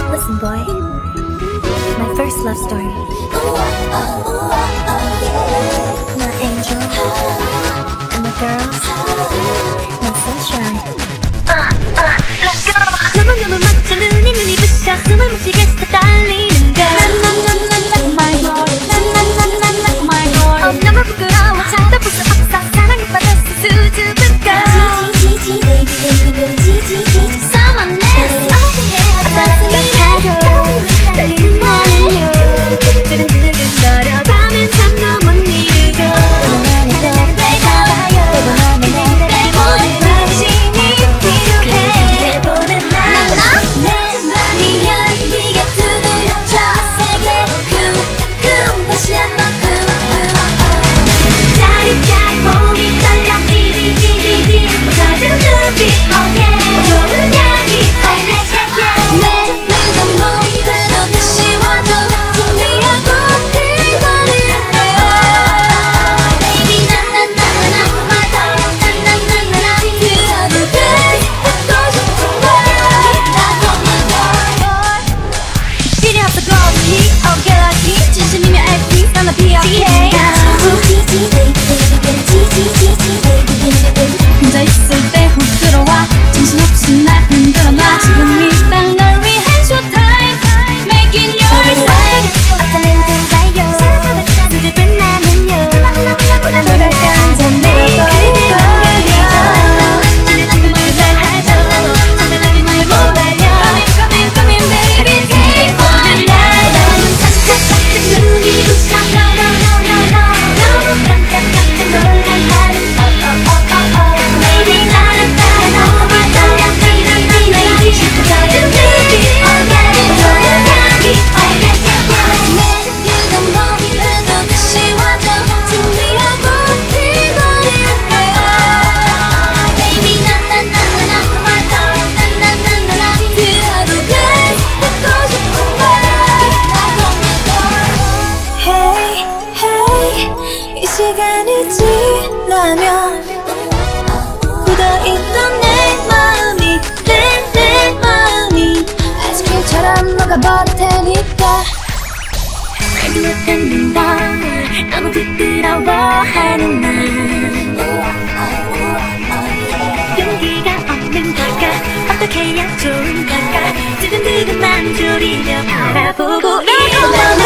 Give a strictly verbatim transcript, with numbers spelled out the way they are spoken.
Listen, boy, my first love story. My angel and my girls, my sunshine. Uh, uh, let's go. 너무너무 멋져 눈이 눈이 부셔 숨을 못 쉬겠어 떨리는 걸. 난난난난 my boy, 난난난난 my boy. 어 너무 부끄러워 찾아볼 수 없어 사랑에 빠졌어 수줍은 걸. 지지지지 baby baby baby 지지지 someone else. 어떤 생각하고 떨리는 나는요. 두근두근 거려가면 참 너무 미루고. 혼자 있을 때 훅 들어와 정신없이 날 흔들어놔. 지금 일단 널 위해 showtime making your side. 어쩌면 좋아요 수줍은 나는요. 보다 노력한 전에 그대만 그리죠. 정말 잘하죠. 정말 말 못하려. Come in come in baby keep on now. 너무 깜짝깜짝 눈이 부셔 No no no no no. 너무 깜짝깜짝 놀란 하루 Oh oh oh oh oh. Baby 나를 따라 너무 떨려 뛰는 이 lady. 작은 baby oh yeah. 너의 향기 oh yeah yeah yeah. 매일은 머리에도 다시 와줘. 준비하고 기다릴게. Baby 나나나나나 my love 나나나나나. 그 하루가 듣고 싶은 말. Hey hey 이 시간이 지나면 굳어있던 내 마음이 내 내 마음이 아이스크림처럼 녹아버릴 테니까. 알지 못하는 걸 너무 부끄러워하는 날. 용기가 없는 걸까 어떻게 해야 좋은 걸까. 두근두근만 졸이며 바라보고 있어.